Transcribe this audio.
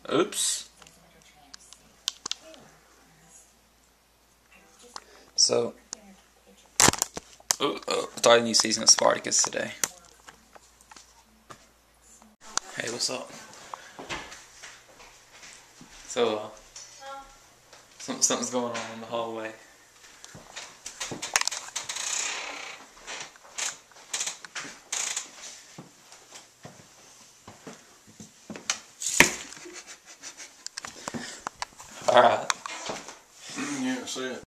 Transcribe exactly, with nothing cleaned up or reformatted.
Oops. So, oh, oh, starting a new season of Spartacus today. Hey, what's up? So, uh, some, something's going on in the hallway. Alright. Yeah, I see it.